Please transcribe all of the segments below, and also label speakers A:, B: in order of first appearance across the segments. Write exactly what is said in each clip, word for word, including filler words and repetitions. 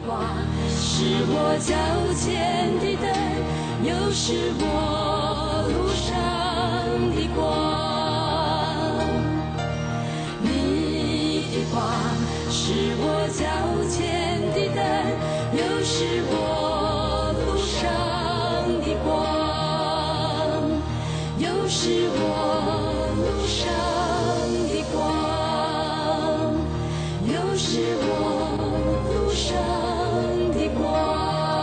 A: 光，是我脚前的灯，又是我路上的光。你的光是我脚前的灯，又是我路上的光，又是我路上的光，又是我路上的光。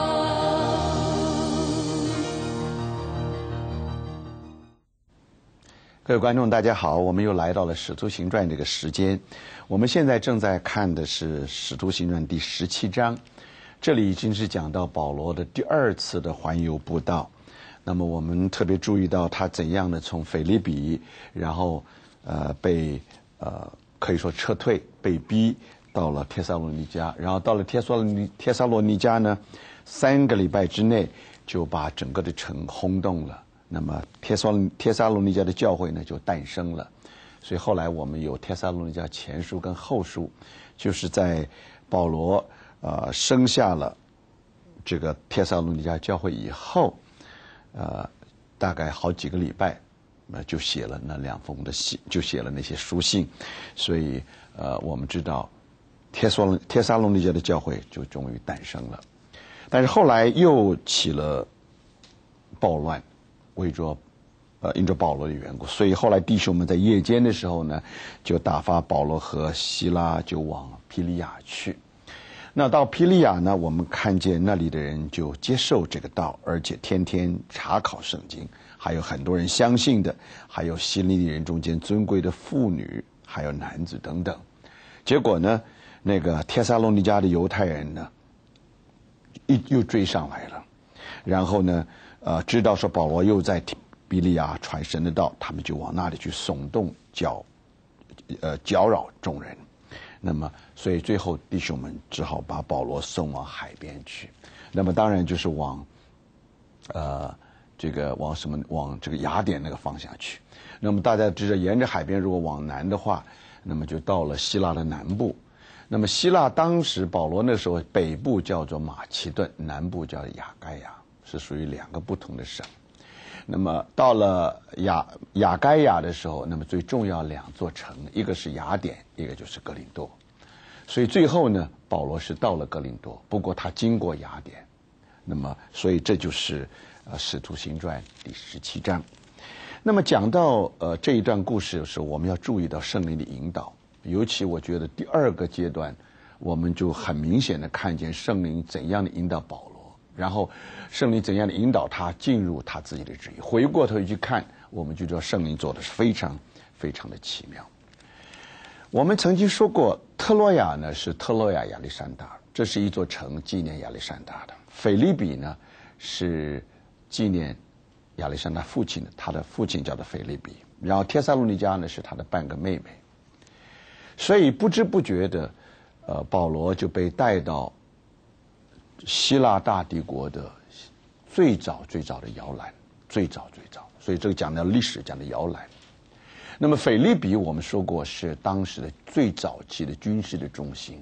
B: 各位观众大家好，我们又来到了使徒行传这个时间。我们现在正在看的是使徒行传第十七章，这里已经是讲到保罗的第二次的环游布道。那么我们特别注意到他怎样的从腓立比，然后呃被呃可以说撤退，被逼到了帖撒罗尼迦，然后到了帖撒罗尼帖撒罗尼迦呢，三个礼拜之内就把整个的城轰动了。那么帖撒帖撒罗尼迦的教会呢就诞生了，所以后来我们有帖撒罗尼迦前书跟后书，就是在保罗呃生下了这个帖撒罗尼迦教会以后，呃大概好几个礼拜，呃就写了那两封的信，就写了那些书信，所以呃我们知道帖撒帖撒罗尼迦的教会就终于诞生了，但是后来又起了暴乱。为着呃因着保罗的缘故，所以后来弟兄们在夜间的时候呢，就打发保罗和希拉就往庇利亚去。那到庇利亚呢，我们看见那里的人就接受这个道，而且天天查考圣经，还有很多人相信的，还有希利尼人中间尊贵的妇女，还有男子等等。结果呢，那个帖撒罗尼迦的犹太人呢，一又追上来了，然后呢呃，知道说保罗又在庇利亚传神的道，他们就往那里去耸动搅，呃搅扰众人。那么，所以最后弟兄们只好把保罗送往海边去。那么当然就是往，呃，这个往什么往这个雅典那个方向去。那么大家知道，沿着海边如果往南的话，那么就到了希腊的南部。那么希腊当时保罗那时候北部叫做马其顿，南部叫雅盖亚。是属于两个不同的省。那么到了雅雅该亚的时候，那么最重要两座城，一个是雅典，一个就是哥林多。所以最后呢，保罗是到了哥林多，不过他经过雅典。那么所以这就是呃使徒行传第十七章。那么讲到呃这一段故事的时候，我们要注意到圣灵的引导，尤其我觉得第二个阶段，我们就很明显的看见圣灵怎样的引导保罗。然后圣灵怎样的引导他进入他自己的旨意，回过头去看，我们就知道圣灵做的是非常非常的奇妙。我们曾经说过，特洛亚呢是特洛亚亚历山大，这是一座城，纪念亚历山大的。腓立比呢是纪念亚历山大父亲的，他的父亲叫做腓立比。然后帖撒罗尼迦呢是他的半个妹妹。所以不知不觉的，呃，保罗就被带到希腊大帝国的最早最早的摇篮，最早最早，所以这个讲的历史，讲的摇篮。那么腓立比我们说过是当时的最早期的军事的中心，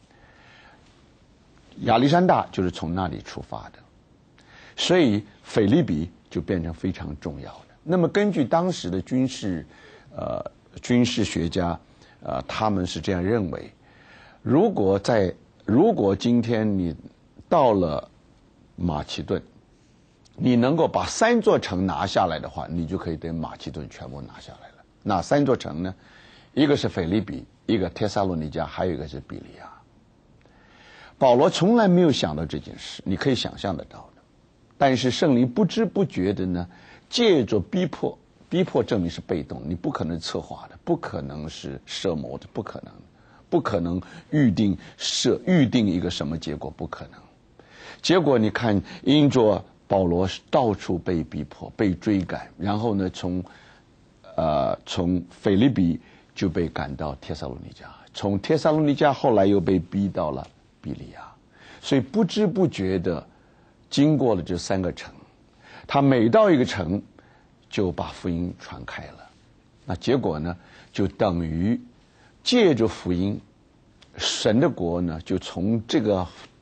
B: 亚历山大就是从那里出发的，所以腓立比就变成非常重要的。那么根据当时的军事呃军事学家呃他们是这样认为，如果在如果今天你到了马其顿，你能够把三座城拿下来的话，你就可以等马其顿全部拿下来了。哪三座城呢？一个是腓立比，一个帖撒罗尼迦，还有一个是比利亚。保罗从来没有想到这件事，你可以想象得到的。但是圣灵不知不觉的呢，借着逼迫，逼迫证明是被动，你不可能策划的，不可能是设谋的，不可能，不可能预定设预定一个什么结果，不可能。结果你看，因着保罗到处被逼迫、被追赶，然后呢，从呃从腓立比就被赶到帖撒罗尼迦，从帖撒罗尼迦后来又被逼到了比利亚，所以不知不觉的经过了这三个城，他每到一个城就把福音传开了。那结果呢，就等于借着福音，神的国呢就从这个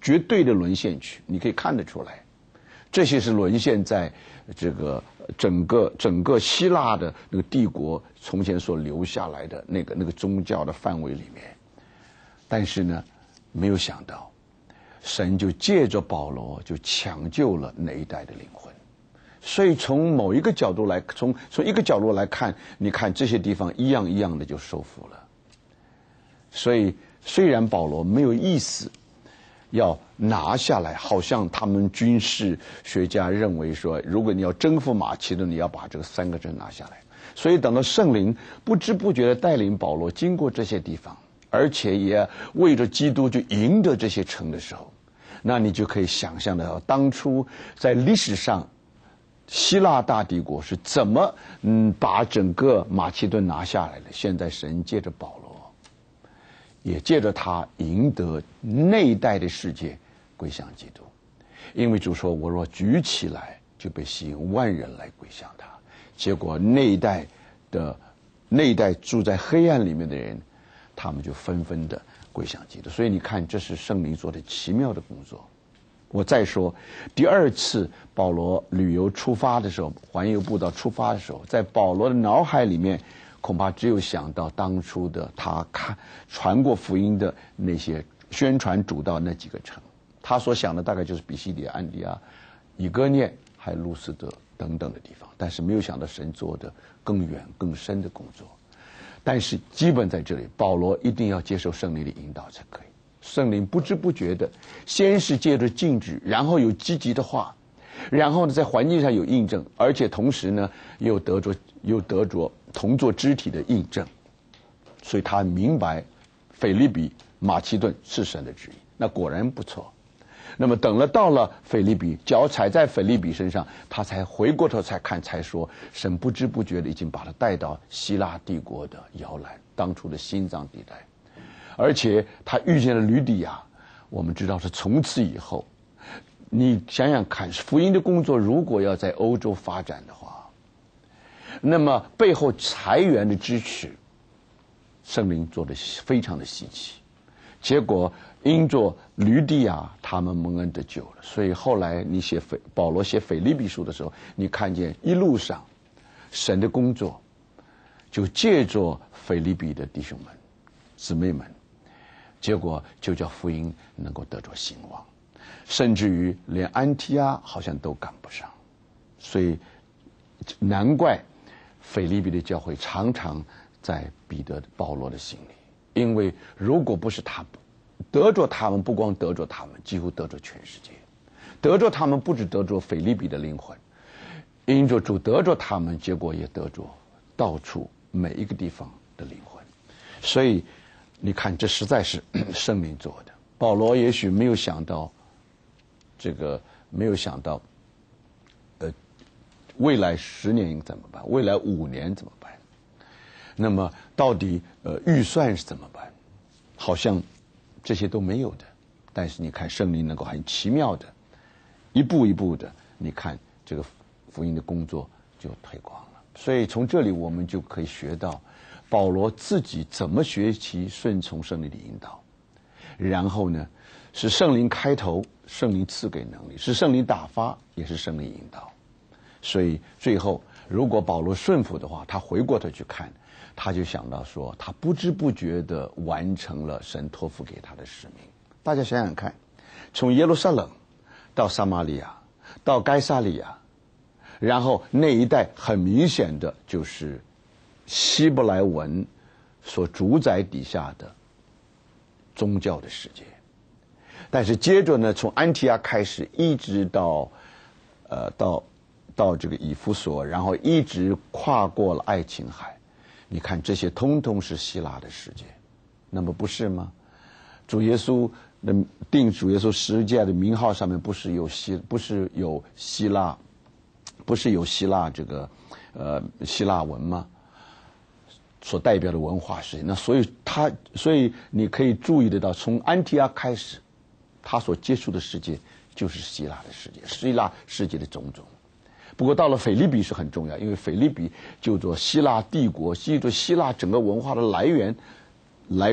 B: 绝对的沦陷区，你可以看得出来，这些是沦陷在这个整个整个希腊的那个帝国从前所留下来的那个那个宗教的范围里面。但是呢，没有想到，神就借着保罗就抢救了那一代的灵魂。所以从某一个角度来，从从一个角度来看，你看这些地方一样一样的就收复了。所以虽然保罗没有意思要拿下来，好像他们军事学家认为说，如果你要征服马其顿，你要把这个三个城拿下来。所以等到圣灵不知不觉的带领保罗经过这些地方，而且也为着基督就赢得这些城的时候，那你就可以想象得到，当初在历史上希腊大帝国是怎么嗯把整个马其顿拿下来的。现在神借着保罗，也借着他赢得那一代的世界归向基督。因为主说，我若举起来，就被吸引万人来归向他。结果那一代的那一代住在黑暗里面的人，他们就纷纷的归向基督。所以你看，这是圣灵做的奇妙的工作。我再说，第二次保罗旅游出发的时候，环游布道出发的时候，在保罗的脑海里面，恐怕只有想到当初的他看传过福音的那些宣传主道那几个城，他所想的大概就是比西底、安提亚、以哥念还有路斯德等等的地方，但是没有想到神做的更远更深的工作。但是基本在这里，保罗一定要接受圣灵的引导才可以。圣灵不知不觉的，先是借着禁止，然后有积极的话，然后呢在环境上有印证，而且同时呢又得着又得着同作肢体的印证，所以他明白腓立比、马其顿是神的旨意。那果然不错。那么等了到了腓立比，脚踩在腓立比身上，他才回过头才看，才说神不知不觉的已经把他带到希腊帝国的摇篮，当初的心脏地带。而且他遇见了吕底亚，我们知道是从此以后，你想想看，福音的工作如果要在欧洲发展的话，那么背后财源的支持，圣灵做的非常的稀奇。结果因着吕底亚他们蒙恩得救了，所以后来你写腓保罗写腓立比书的时候，你看见一路上神的工作就借着腓立比的弟兄们姊妹们，结果就叫福音能够得着兴旺，甚至于连安提阿好像都赶不上。所以难怪腓立比的教会常常在彼得保罗的心里，因为如果不是他得着他们，不光得着他们，几乎得着全世界。得着他们不只得着腓立比的灵魂，因着主得着他们，结果也得着到处每一个地方的灵魂。所以你看，这实在是圣灵做的。保罗也许没有想到，这个没有想到，呃，未来十年怎么办？未来五年怎么办？那么到底呃预算是怎么办？好像这些都没有的。但是你看，圣灵能够很奇妙的，一步一步的，你看这个福音的工作就推广了。所以从这里我们就可以学到保罗自己怎么学习顺从圣灵的引导，然后呢是圣灵开头，圣灵赐给能力，是圣灵打发，也是圣灵引导。所以最后如果保罗顺服的话，他回过头去看，他就想到说，他不知不觉地完成了神托付给他的使命。大家想想看，从耶路撒冷到撒玛利亚到该撒利亚，然后那一带很明显的就是希伯来文所主宰底下的宗教的世界。但是接着呢，从安提阿开始，一直到呃到到这个以弗所，然后一直跨过了爱琴海，你看这些通通是希腊的世界，那么不是吗？主耶稣的定主耶稣十字架的名号上面不是有希不是有希腊，不是有希腊这个呃希腊文吗？所代表的文化世界。那所以他所以你可以注意得到，从安提阿开始，他所接触的世界就是希腊的世界，希腊世界的种种。不过到了腓立比是很重要，因为腓立比就做希腊帝国，就做希腊整个文化的来源来说，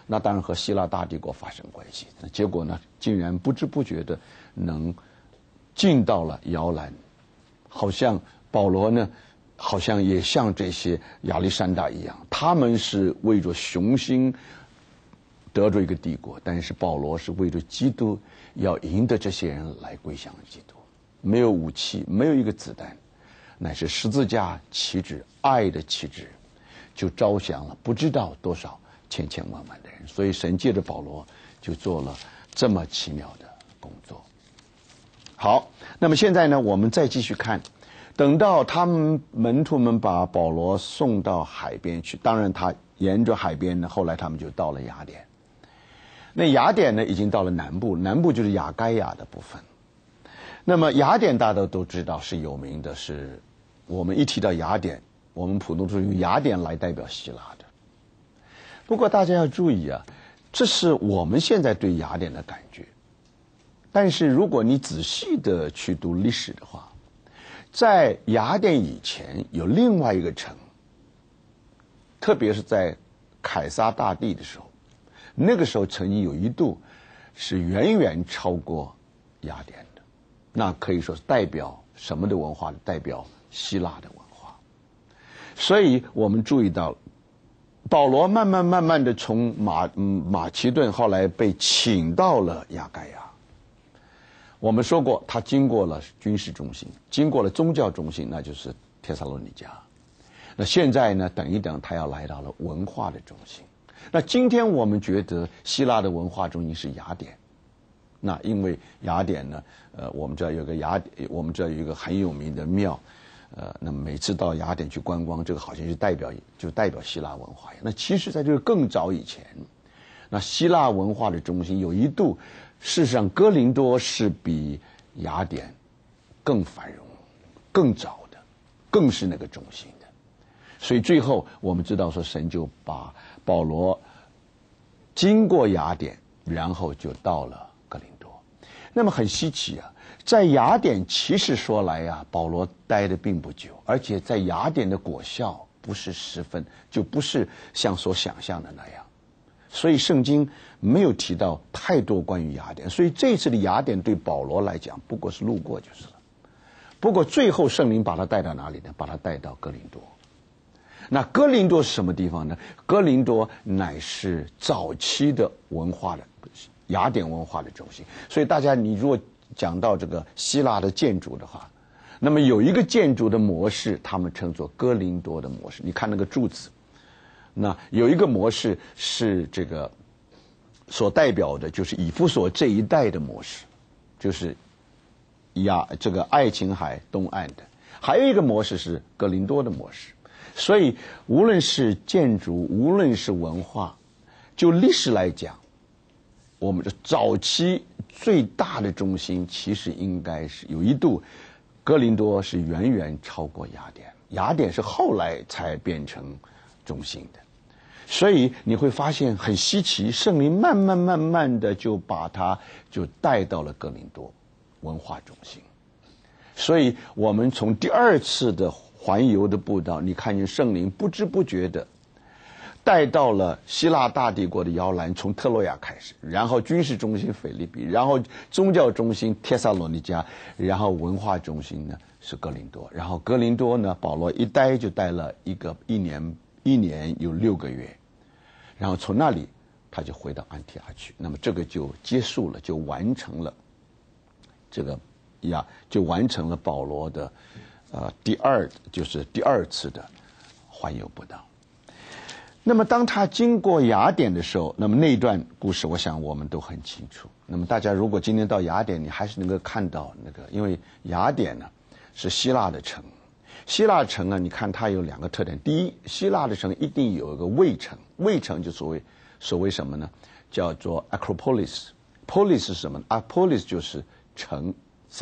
B: 那当然和希腊大帝国发生关系。结果呢，竟然不知不觉的能进到了摇篮，好像保罗呢，好像也像这些亚历山大一样，他们是为着雄心得着一个帝国，但是保罗是为着基督要赢得这些人来归向基督，没有武器，没有一个子弹，乃是十字架旗帜，爱的旗帜，就招降了不知道多少千千万万的人。所以神借着保罗就做了这么奇妙的工作。好，那么现在呢，我们再继续看，等到他们门徒们把保罗送到海边去，当然他沿着海边呢，后来他们就到了雅典。那雅典呢，已经到了南部，南部就是亚该亚的部分。那么雅典大家都知道是有名的，是我们一提到雅典，我们普通都是用雅典来代表希腊的。不过大家要注意啊，这是我们现在对雅典的感觉。但是如果你仔细的去读历史的话，在雅典以前有另外一个城，特别是在凯撒大帝的时候，那个时候曾经有一度是远远超过雅典的，那可以说是代表什么的文化？代表希腊的文化。所以我们注意到，保罗慢慢慢慢的从马嗯马其顿后来被请到了亚该亚。我们说过，他经过了军事中心，经过了宗教中心，那就是帖撒罗尼迦。那现在呢，等一等，他要来到了文化的中心。那今天我们觉得希腊的文化中心是雅典。那因为雅典呢，呃，我们知道有个雅典，我们知道有一个很有名的庙，呃，那么每次到雅典去观光，这个好像就代表就代表希腊文化。那其实在这个更早以前，那希腊文化的中心有一度，事实上哥林多是比雅典更繁荣、更早的，更是那个中心的。所以最后我们知道说，神就把保罗经过雅典，然后就到了哥林多。那么很稀奇啊，在雅典其实说来啊，保罗待的并不久，而且在雅典的果效不是十分，就不是像所想象的那样。所以圣经没有提到太多关于雅典，所以这次的雅典对保罗来讲不过是路过就是了。不过最后圣灵把他带到哪里呢？把他带到哥林多。那哥林多是什么地方呢？哥林多乃是早期的文化的雅典文化的中心。所以大家你如果讲到这个希腊的建筑的话，那么有一个建筑的模式他们称作哥林多的模式。你看那个柱子，那有一个模式是这个所代表的就是以弗所这一带的模式，就是亚这个爱琴海东岸的。还有一个模式是哥林多的模式。所以无论是建筑，无论是文化，就历史来讲，我们的早期最大的中心其实应该是有一度哥林多是远远超过雅典，雅典是后来才变成中心的。所以你会发现很稀奇，圣灵慢慢慢慢的就把它就带到了哥林多文化中心。所以我们从第二次的环游的步道，你看见圣灵不知不觉的带到了希腊大帝国的摇篮，从特洛亚开始，然后军事中心腓立比，然后宗教中心帖撒罗尼迦，然后文化中心呢是哥林多。然后哥林多呢，保罗一待就待了一个一年一年有六个月，然后从那里他就回到安提阿去。那么这个就结束了，就完成了这个呀，就完成了保罗的呃，第二就是第二次的环游步道。那么当他经过雅典的时候，那么那段故事我想我们都很清楚。那么大家如果今天到雅典，你还是能够看到那个，因为雅典呢是希腊的城。希腊城呢，你看它有两个特点。第一，希腊的城一定有一个卫城，卫城就所谓所谓什么呢？叫做 Acropolis。Polis 是什么呢？ Acropolis 就是城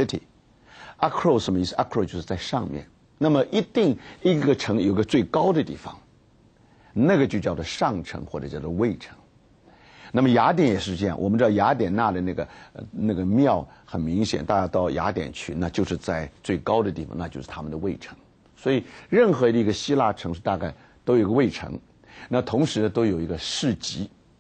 B: city。Acro 什么意思？ Acro 就是在上面。那么一定一个城有个最高的地方，那个就叫做上城或者叫做卫城。那么雅典也是这样。我们知道雅典娜的那个、呃、那个庙很明显，大家到雅典去，那就是在最高的地方，那就是他们的卫城。所以任何一个希腊城市大概都有一个卫城，那同时都有一个市集。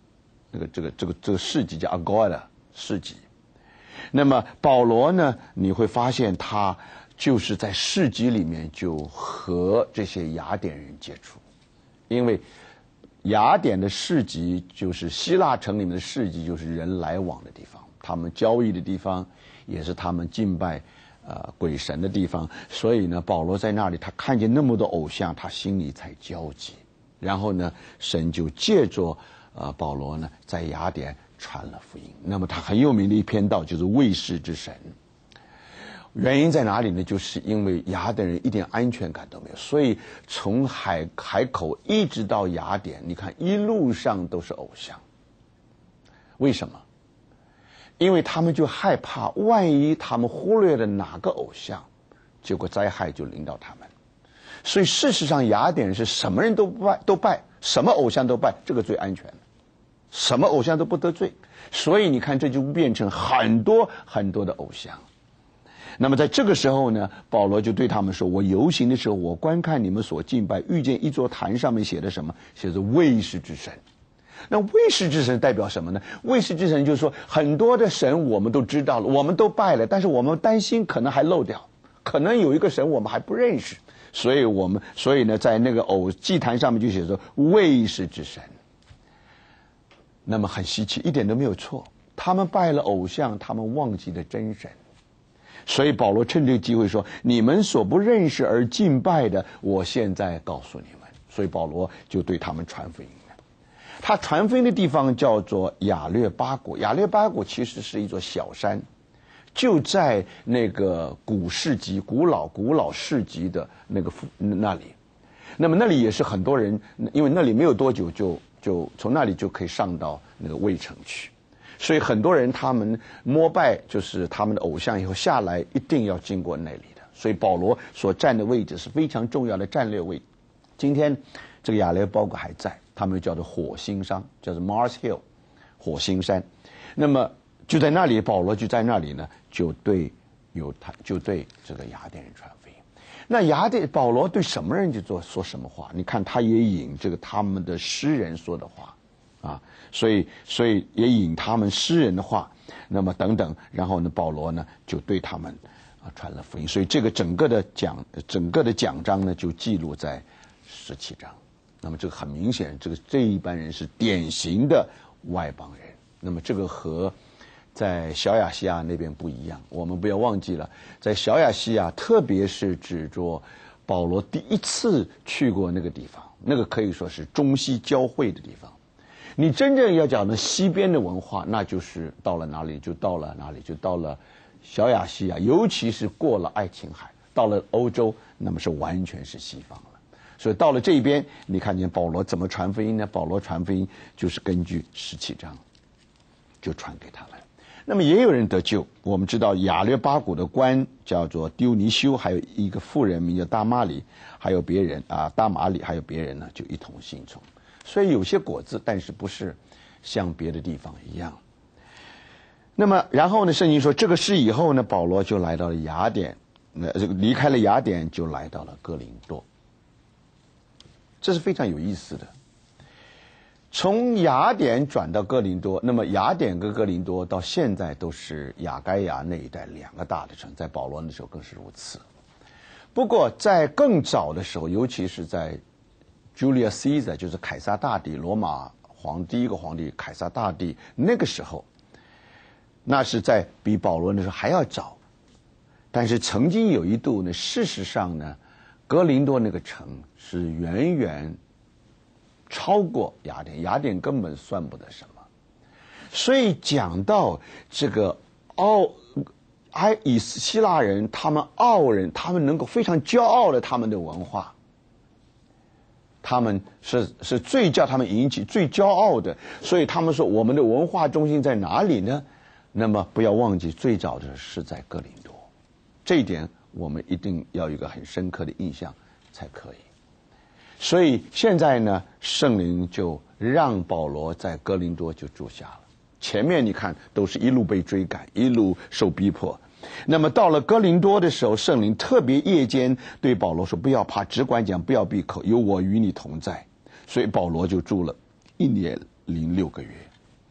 B: 那个这个这个这个市集叫 Agora 市集。那么保罗呢，你会发现他就是在市集里面就和这些雅典人接触，因为雅典的市集就是希腊城里面的市集，就是人来往的地方，他们交易的地方，也是他们敬拜呃鬼神的地方。所以呢，保罗在那里，他看见那么多偶像，他心里才焦急。然后呢，神就借着呃保罗呢，在雅典传了福音。那么他很有名的一篇道就是卫士之神。原因在哪里呢？就是因为雅典人一点安全感都没有，所以从海海口一直到雅典，你看一路上都是偶像。为什么？因为他们就害怕，万一他们忽略了哪个偶像，结果灾害就临到他们。所以事实上，雅典人是什么人都拜，都拜，什么偶像都拜，这个最安全的，什么偶像都不得罪。所以你看，这就变成很多很多的偶像。那么在这个时候呢，保罗就对他们说，我游行的时候，我观看你们所敬拜，遇见一座坛，上面写的什么？写着卫士之神。那卫士之神代表什么呢？卫士之神就是说，很多的神我们都知道了，我们都拜了，但是我们担心可能还漏掉，可能有一个神我们还不认识，所以我们所以呢，在那个偶祭坛上面就写着卫士之神。那么很稀奇，一点都没有错，他们拜了偶像，他们忘记了真神。所以保罗趁这个机会说，你们所不认识而敬拜的，我现在告诉你们。所以保罗就对他们传福音了。他传福音的地方叫做亚略巴谷，亚略巴谷其实是一座小山，就在那个古市集、古老古老市集的那个那里。那么那里也是很多人，因为那里没有多久就就从那里就可以上到那个卫城去。所以很多人他们膜拜就是他们的偶像以后下来，一定要经过那里的。所以保罗所站的位置是非常重要的战略位置。今天这个亚略巴谷还在，他们叫做火星山，叫做 Mars Hill， 火星山。那么就在那里，保罗就在那里呢，就对犹太就对这个雅典人传福音。那雅典保罗对什么人就做说什么话？你看他也引这个他们的诗人说的话。啊，所以所以也引他们诗人的话，那么等等，然后呢，保罗呢就对他们啊传了福音。所以这个整个的讲整个的讲章呢就记录在十七章。那么这个很明显，这个这一班人是典型的外邦人。那么这个和在小亚细亚那边不一样。我们不要忘记了，在小亚细亚，特别是指着保罗第一次去过那个地方，那个可以说是中西交汇的地方。你真正要讲的西边的文化，那就是到了哪里就到了哪里，就到了小亚细亚，尤其是过了爱琴海，到了欧洲，那么是完全是西方了。所以到了这边，你看见保罗怎么传福音呢？保罗传福音就是根据十七章，就传给他们。那么也有人得救。我们知道亚略巴谷的官叫做丢尼修，还有一个妇人名叫大马里，还有别人啊，大马里还有别人呢，就一同信从。所以有些果子，但是不是像别的地方一样。那么然后呢，圣经说这个事以后呢，保罗就来到了雅典，那这个离开了雅典就来到了哥林多。这是非常有意思的。从雅典转到哥林多，那么雅典跟哥林多到现在都是亚该亚那一带两个大的城，在保罗那时候更是如此。不过在更早的时候，尤其是在Julius Caesar， 就是凯撒大帝，罗马皇第一个皇帝凯撒大帝那个时候，那是在比保罗那时候还要早。但是曾经有一度呢，事实上呢，哥林多那个城是远远超过雅典，雅典根本算不得什么。所以讲到这个奥埃以希腊人，他们傲人，他们能够非常骄傲的他们的文化。他们是是最叫他们引起最骄傲的，所以他们说我们的文化中心在哪里呢？那么不要忘记，最早的是在哥林多，这一点我们一定要有一个很深刻的印象才可以。所以现在呢，圣灵就让保罗在哥林多就住下了。前面你看都是一路被追赶，一路受逼迫。那么到了哥林多的时候，圣灵特别夜间对保罗说，不要怕，只管讲，不要闭口，有我与你同在。所以保罗就住了一年零六个月。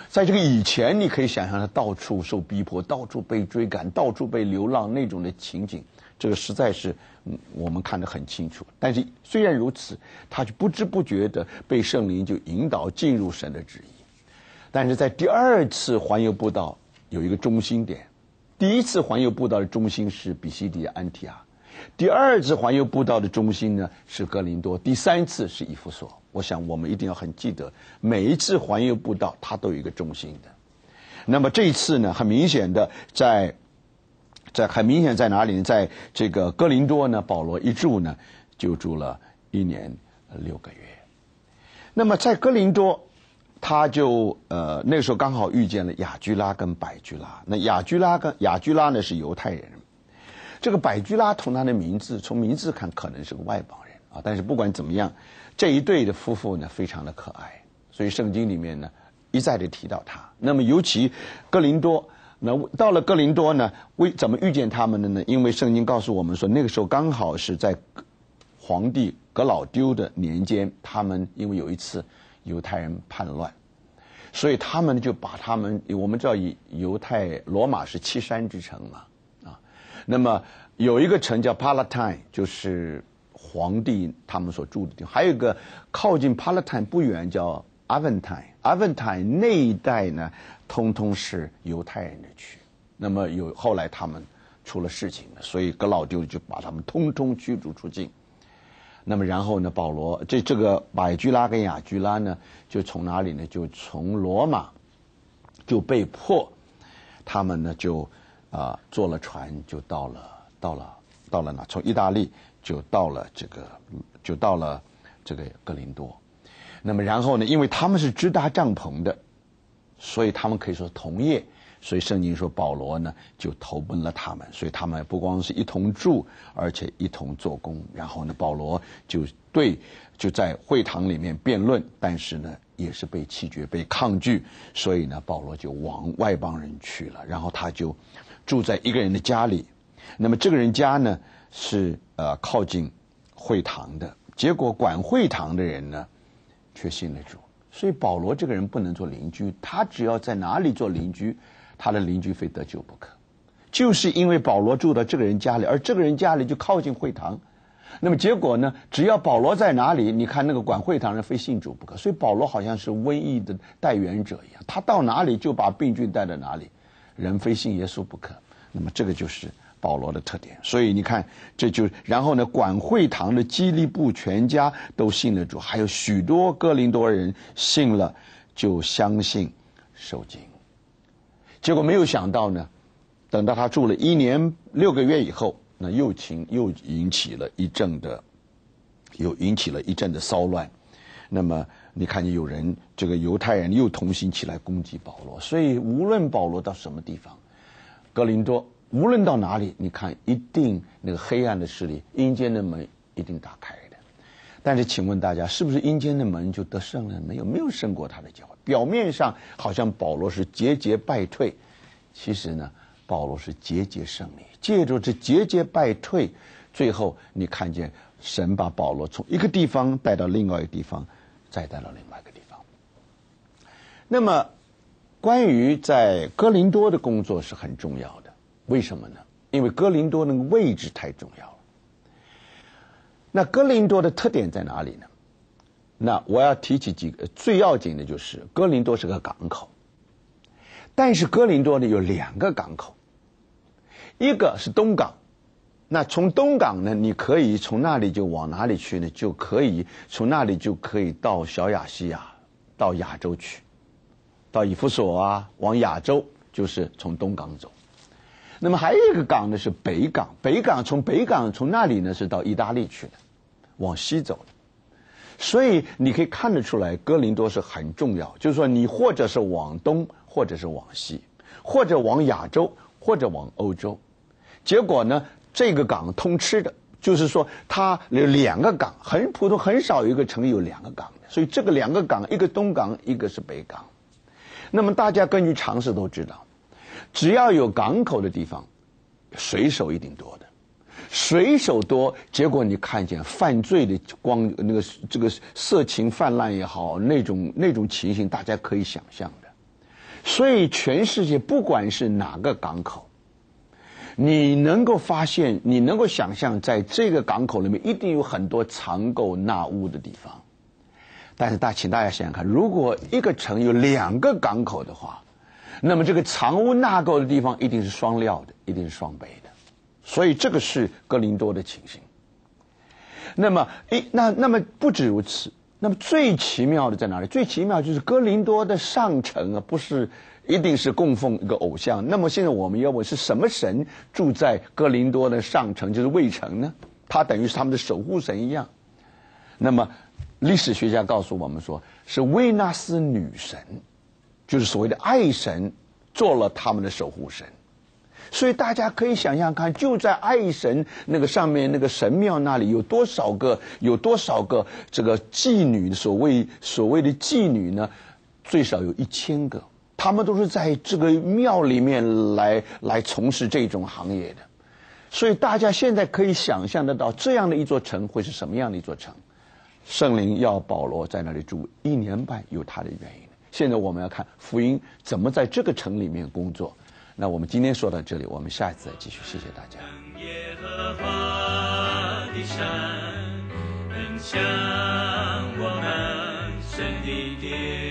B: 在这个以前，你可以想象他到处受逼迫，到处被追赶，到处被流浪那种的情景，这个实在是嗯我们看得很清楚。但是虽然如此，他就不知不觉的被圣灵就引导进入神的旨意。但是在第二次环游布道有一个中心点，第一次环游布道的中心是比西底安提阿，第二次环游布道的中心呢是哥林多，第三次是以弗所。我想我们一定要很记得，每一次环游布道它都有一个中心的。那么这一次呢，很明显的在在很明显在哪里呢？在这个哥林多呢，保罗一住呢就住了一年六个月。那么在哥林多，他就呃那时候刚好遇见了雅居拉跟百居拉。那雅居拉跟雅居拉呢是犹太人，这个百居拉从他的名字从名字看可能是个外邦人啊，但是不管怎么样，这一对的夫妇呢非常的可爱，所以圣经里面呢一再的提到他。那么尤其哥林多，那到了哥林多呢，为怎么遇见他们的呢？因为圣经告诉我们说，那个时候刚好是在皇帝革老丢的年间，他们因为有一次犹太人叛乱，所以他们就把他们，我们知道犹太罗马是七山之城嘛，啊，那么有一个城叫 Palatine， 就是皇帝他们所住的地方，还有一个靠近 Palatine 不远叫 Aventine，Aventine 那一带呢，通通是犹太人的区。那么有后来他们出了事情了，所以革老丢就把他们通通驱逐出境。那么然后呢，保罗这这个百居拉跟雅居拉呢，就从哪里呢？就从罗马就被迫，他们呢就啊、呃、坐了船，就到了到了到了哪？从意大利就到了这个就到了这个哥林多。那么然后呢，因为他们是支搭帐篷的，所以他们可以说同业。所以圣经说保罗呢就投奔了他们，所以他们不光是一同住，而且一同做工。然后呢，保罗就对就在会堂里面辩论，但是呢也是被弃绝、被抗拒，所以呢保罗就往外邦人去了。然后他就住在一个人的家里，那么这个人家呢是呃靠近会堂的，结果管会堂的人呢却信了主。所以保罗这个人不能做邻居，他只要在哪里做邻居，他的邻居非得救不可。就是因为保罗住到这个人家里，而这个人家里就靠近会堂，那么结果呢，只要保罗在哪里，你看那个管会堂人非信主不可。所以保罗好像是瘟疫的带源者一样，他到哪里就把病菌带到哪里，人非信耶稣不可。那么这个就是保罗的特点。所以你看，这就然后呢，管会堂的基利布全家都信了主，还有许多哥林多人信了，就相信受浸。结果没有想到呢，等到他住了一年六个月以后，那又情又引起了一阵的，又引起了一阵的骚乱。那么你看见有人，这个犹太人又同心起来攻击保罗。所以无论保罗到什么地方，哥林多无论到哪里，你看一定那个黑暗的势力，阴间的门一定打开的。但是请问大家，是不是阴间的门就得胜了？没有，没有胜过他的教会。表面上好像保罗是节节败退，其实呢，保罗是节节胜利。借着这节节败退，最后你看见神把保罗从一个地方带到另外一个地方，再带到另外一个地方。那么关于在哥林多的工作是很重要的，为什么呢？因为哥林多那个位置太重要了。那哥林多的特点在哪里呢？那我要提起几个最要紧的，就是哥林多是个港口，但是哥林多呢有两个港口，一个是东港，那从东港呢，你可以从那里就往哪里去呢？就可以从那里就可以到小亚细亚，到亚洲去，到以弗所啊，往亚洲就是从东港走。那么还有一个港呢是北港，北港从北港从那里呢是到意大利去的，往西走的。所以你可以看得出来，哥林多是很重要，就是说你或者是往东，或者是往西，或者往亚洲，或者往欧洲。结果呢，这个港通吃的，就是说它有两个港，很普通，很少有一个城有两个港的。所以这个两个港，一个东港，一个是北港。那么大家根据常识都知道，只要有港口的地方，水手一定多的。水手多，结果你看见犯罪的光那个这个色情泛滥也好，那种那种情形大家可以想象的。 所以全世界不管是哪个港口，你能够发现，你能够想象，在这个港口里面一定有很多藏垢纳污的地方。但是大，请大家想想看，如果一个城有两个港口的话，那么这个藏污纳垢的地方一定是双料的，一定是双倍的。所以这个是哥林多的情形。那么，一那那么不止如此，那么最奇妙的在哪里？最奇妙就是哥林多的上城啊，不是一定是供奉一个偶像。那么现在我们要问，是什么神住在哥林多的上城，就是卫城呢？他等于是他们的守护神一样。那么历史学家告诉我们说，是维纳斯女神，就是所谓的爱神，做了他们的守护神。所以大家可以想象看，就在爱神那个上面那个神庙那里，有多少个有多少个这个妓女，所谓所谓的妓女呢？最少有一千个，他们都是在这个庙里面来来从事这种行业的。所以大家现在可以想象得到，这样的一座城会是什么样的一座城？圣灵要保罗在那里住一年半，有他的原因。现在我们要看福音怎么在这个城里面工作。那我们今天说到这里，我们下一次再继续，谢谢大家。
C: 耶和华的山，很像我们神的殿。